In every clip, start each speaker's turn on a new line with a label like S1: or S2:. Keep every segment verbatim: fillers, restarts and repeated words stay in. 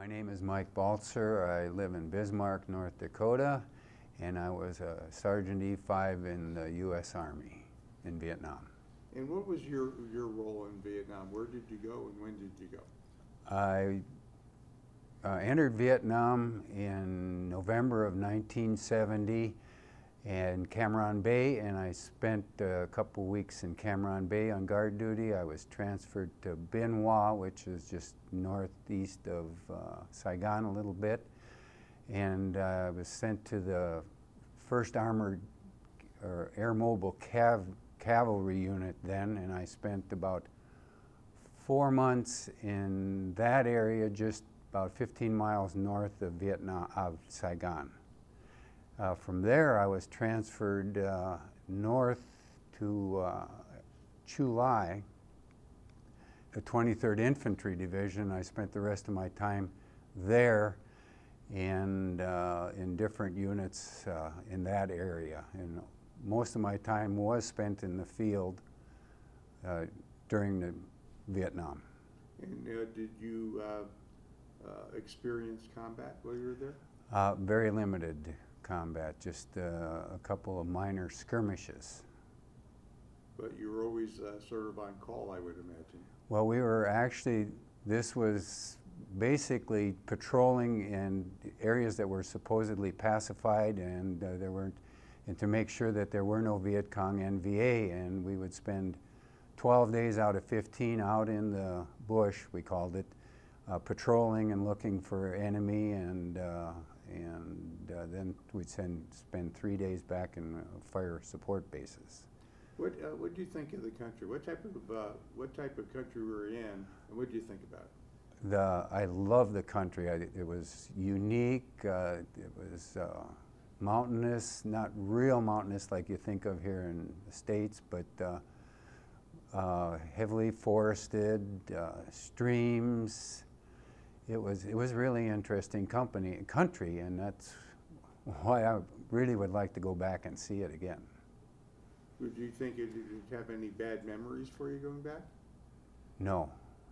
S1: My name is Mike Baltzer. I live in Bismarck, North Dakota, and I was a Sergeant E five in the U S Army in Vietnam.
S2: And what was your, your role in Vietnam? Where did you go and when did you go?
S1: I uh, entered Vietnam in November of nineteen seventy in Cam Ranh Bay, and I spent a couple weeks in Cam Ranh Bay on guard duty. I was transferred to Bien Hoa, which is just northeast of uh, Saigon a little bit, and uh, I was sent to the first Armored or Air Mobile Cav Cavalry Unit then, and I spent about four months in that area, just about fifteen miles north of Vietnam, of Saigon. Uh, from there, I was transferred uh, north to uh, Chu Lai, the twenty-third Infantry Division. I spent the rest of my time there and uh, in different units uh, in that area. And most of my time was spent in the field uh, during the Vietnam.
S2: And uh, did you uh, uh, experience combat while you were there?
S1: Uh, very limited combat, just uh, a couple of minor skirmishes.
S2: But you were always uh, sort of on call, I would imagine.
S1: Well, we were actually, this was basically patrolling in areas that were supposedly pacified, and uh, there weren't, and to make sure that there were no Viet Cong N V A, and we would spend twelve days out of fifteen out in the bush, we called it, uh, patrolling and looking for enemy, and uh, and uh, then we'd send, spend three days back in uh, fire support bases.
S2: What uh, what do you think of the country? What type of uh, what type of country we were in, and what do you think about it?
S1: The I love the country. I, it was unique. Uh, it was uh, mountainous, not real mountainous like you think of here in the States, but uh, uh, heavily forested, uh, streams. It was it was really interesting company country, and that's why I really would like to go back and see it again.
S2: Would you think it did it have any bad memories for you going back?
S1: No.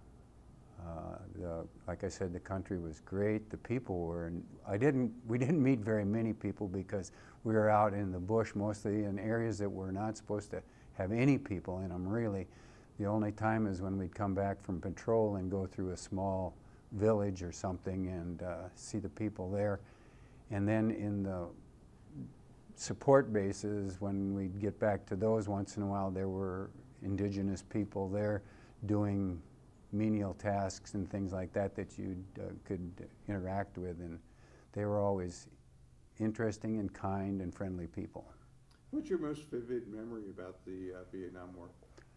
S1: Uh, the, like I said, the country was great. The people were. I didn't. We didn't meet very many people because we were out in the bush, mostly in areas that were not supposed to have any people in them. Really, the only time is when we'd come back from patrol and go through a small village or something and uh, see the people there. And then in the support bases, when we'd get back to those once in a while, there were indigenous people there doing menial tasks and things like that that you uh, could interact with, and they were always interesting and kind and friendly people.
S2: What's your most vivid memory about the uh, Vietnam War?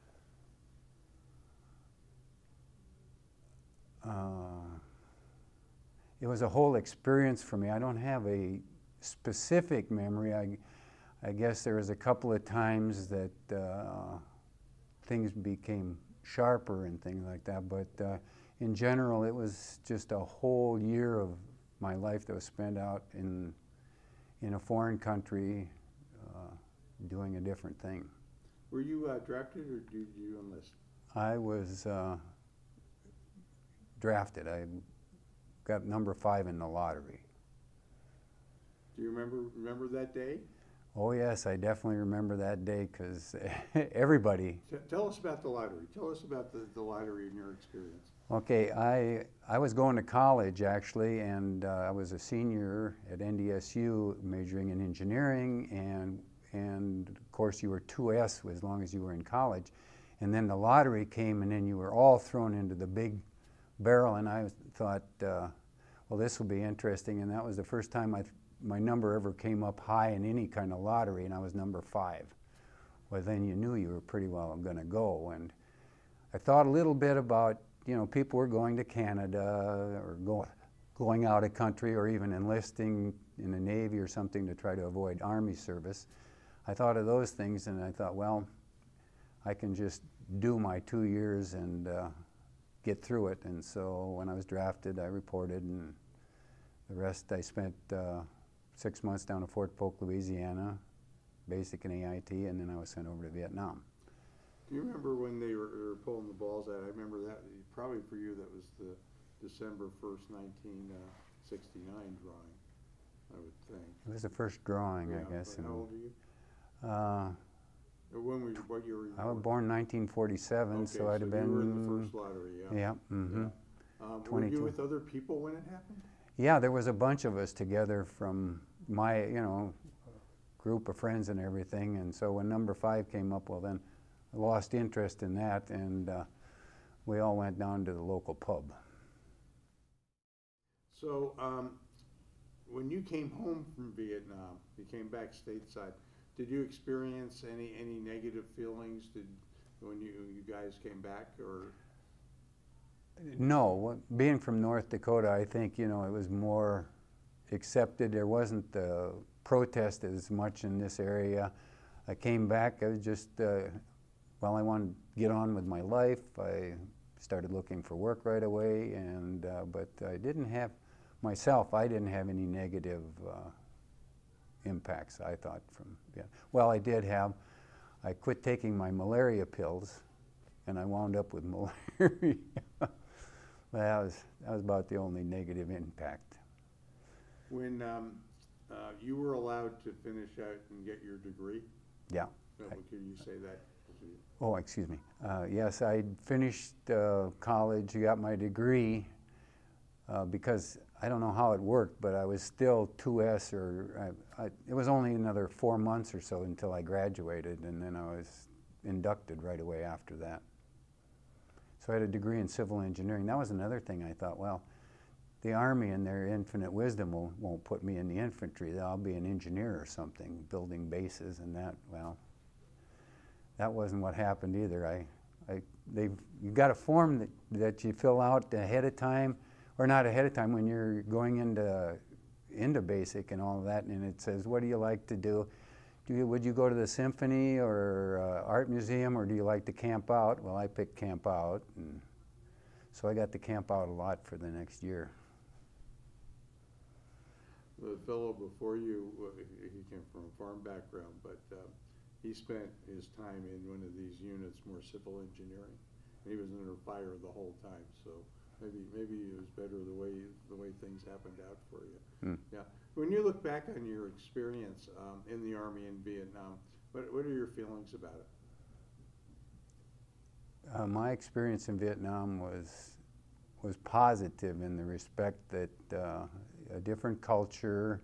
S1: Uh, it was a whole experience for me. I don't have a specific memory. I, I guess there was a couple of times that uh, things became sharper and things like that, but uh, in general it was just a whole year of my life that was spent out in, in a foreign country uh, doing a different thing.
S2: Were you uh, drafted or did you enlist?
S1: I was uh, drafted. I got number five in the lottery.
S2: Do you remember remember that day?
S1: Oh yes, I definitely remember that day because everybody.
S2: T tell us about the lottery. Tell us about the, the lottery and your experience.
S1: Okay, I I was going to college actually, and uh, I was a senior at N D S U majoring in engineering, and and of course you were two S as long as you were in college, and then the lottery came, and then you were all thrown into the big barrel, and I thought, uh, well, this will be interesting, and that was the first time I th my number ever came up high in any kind of lottery, and I was number five. Well, then you knew you were pretty well going to go, and I thought a little bit about, you know, people were going to Canada or go, going out of country or even enlisting in the Navy or something to try to avoid Army service. I thought of those things, and I thought, well, I can just do my two years and uh, get through it. And so when I was drafted, I reported, and the rest I spent uh, six months down at Fort Polk, Louisiana, basic and A I T, and then I was sent over to Vietnam.
S2: Do you remember when they were, were pulling the balls out? I remember that, probably for you, that was the, December first, nineteen sixty-nine drawing, I would think.
S1: It was the first drawing,
S2: Yeah,
S1: I guess.
S2: but how
S1: and,
S2: old are you?
S1: Uh,
S2: Or when were you, what year were you
S1: I was born in nineteen forty-seven,
S2: Okay,
S1: so I'd have been.
S2: you were in the first lottery, yeah.
S1: Yeah. Mm-hmm.
S2: Yeah. Um, were
S1: twenty-two.
S2: you with other people when it happened?
S1: Yeah, there was a bunch of us together from my, you know, group of friends and everything, and so when number five came up, well then I lost interest in that, and uh, we all went down to the local pub.
S2: So, um, when you came home from Vietnam, you came back stateside, did you experience any, any negative feelings did, when you, you guys came back, or?
S1: No, being from North Dakota, I think, you know, it was more accepted. There wasn't the protest as much in this area. I came back, I was just, uh, well, I wanted to get on with my life. I started looking for work right away, and uh, but I didn't have, myself, I didn't have any negative uh, impacts, I thought, from, yeah. Well, I did have, I quit taking my malaria pills, and I wound up with malaria. Well, that was, that was about the only negative impact.
S2: When um, uh, you were allowed to finish out and get your degree?
S1: Yeah.
S2: So,
S1: I,
S2: could you say that?
S1: oh, excuse me. Uh, yes, I finished uh, college, got my degree, uh, because I don't know how it worked, but I was still two S, or I, I, it was only another four months or so until I graduated, and then I was inducted right away after that. So I had a degree in civil engineering. That was another thing I thought, well, the Army in their infinite wisdom will, won't put me in the infantry. I'll be an engineer or something, building bases and that. Well, that wasn't what happened either. I, I, they've, you've got a form that, that you fill out ahead of time, or not ahead of time, when you're going into, into basic and all of that, and it says, what do you like to do? Do you, would you go to the symphony or uh, art museum, or do you like to camp out? Well, I picked camp out, and so I got to camp out a lot for the next year.
S2: The fellow before you, he came from a farm background, but uh, he spent his time in one of these units, more civil engineering. He was under fire the whole time, so maybe maybe it was better the way the way things happened out for you. Hmm. Yeah. When you look back on your experience um, in the Army in Vietnam, what what are your feelings about it?
S1: Uh, my experience in Vietnam was was positive in the respect that uh, a different culture.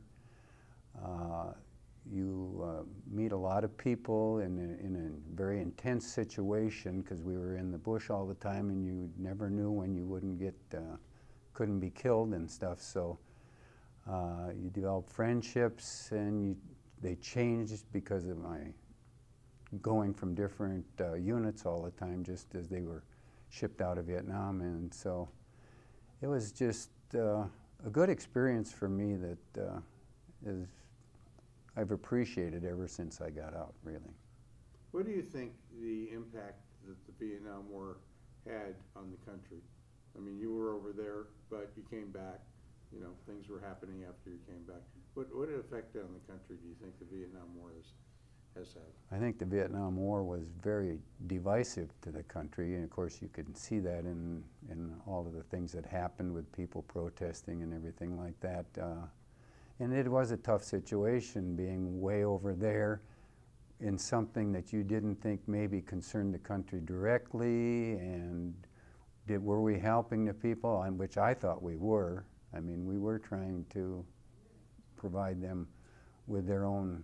S1: Uh, you uh, meet a lot of people in a, in a very intense situation, because we were in the bush all the time, and you never knew when you wouldn't get, uh, couldn't be killed and stuff. So uh, you develop friendships, and you, they changed because of my going from different uh, units all the time, just as they were shipped out of Vietnam. And so it was just uh, a good experience for me that uh, is I've appreciated ever since I got out, really.
S2: What do you think the impact that the Vietnam War had on the country? I mean, you were over there, but you came back. You know, things were happening after you came back. What what effect on the country do you think the Vietnam War has has had?
S1: I think the Vietnam War was very divisive to the country, and of course you could see that in in all of the things that happened with people protesting and everything like that. Uh, And it was a tough situation, being way over there in something that you didn't think maybe concerned the country directly. And did, were we helping the people? And which I thought we were. I mean, we were trying to provide them with their own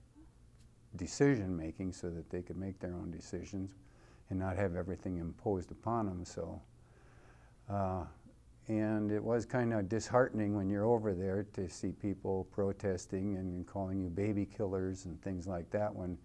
S1: decision making so that they could make their own decisions and not have everything imposed upon them. So. Uh, And it was kind of disheartening when you're over there to see people protesting and calling you baby killers and things like that, when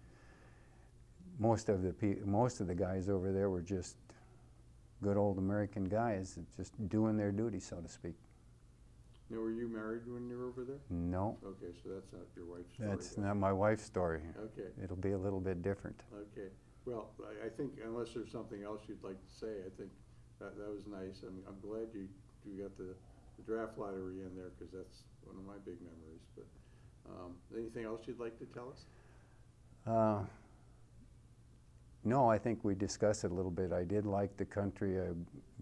S1: most of the pe most of the guys over there were just good old American guys just doing their duty, so to speak.
S2: Now, were you married when you were over there?
S1: No.
S2: Okay, so that's not your wife's story.
S1: That's not my wife's story.
S2: Okay.
S1: It'll be a little bit different.
S2: Okay. Well, I, I think unless there's something else you'd like to say, I think that, that was nice. I'm, I'm glad you you got the, the draft lottery in there, because that's one of my big memories. But um, anything else you'd like to tell us?
S1: Uh, no, I think we discussed it a little bit. I did like the country. I would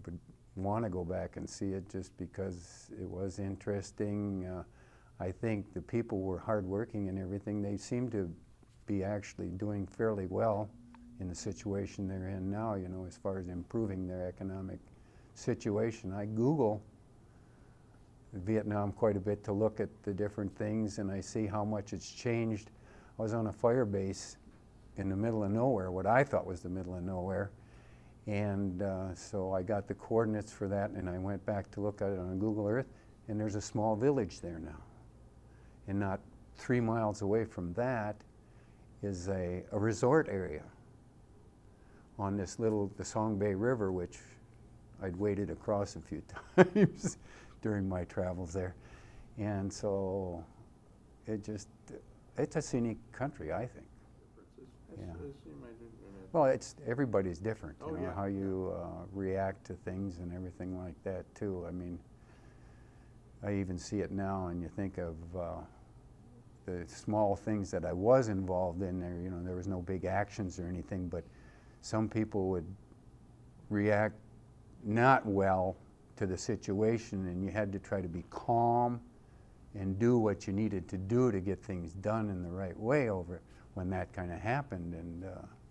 S1: want to go back and see it just because it was interesting. Uh, I think the people were hardworking and everything. They seem to be actually doing fairly well in the situation they're in now, you know, as far as improving their economic situation. I Google Vietnam quite a bit to look at the different things, and I see how much it's changed. I was on a fire base in the middle of nowhere, what I thought was the middle of nowhere, and uh, so I got the coordinates for that, and I went back to look at it on Google Earth, and there's a small village there now. And not three miles away from that is a, a resort area on this little, the Song Bay River, which I'd waded across a few times during my travels there. And so it just, it's a scenic country, I think. Yeah. Well, it's, everybody's different, you
S2: Oh,
S1: know,
S2: yeah,
S1: how you uh, react to things and everything like that too. I mean, I even see it now, and you think of uh, the small things that I was involved in there. You know, there was no big actions or anything, but some people would react not well to the situation, and you had to try to be calm and do what you needed to do to get things done in the right way over when that kind of happened. And uh,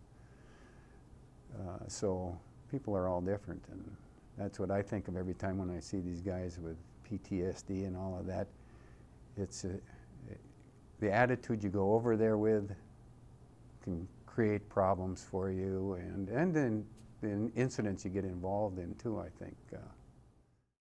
S1: uh, so people are all different, and that's what I think of every time when I see these guys with P T S D and all of that. It's a, the attitude you go over there with can create problems for you, and, and then the incidents you get involved in too, I think. Uh,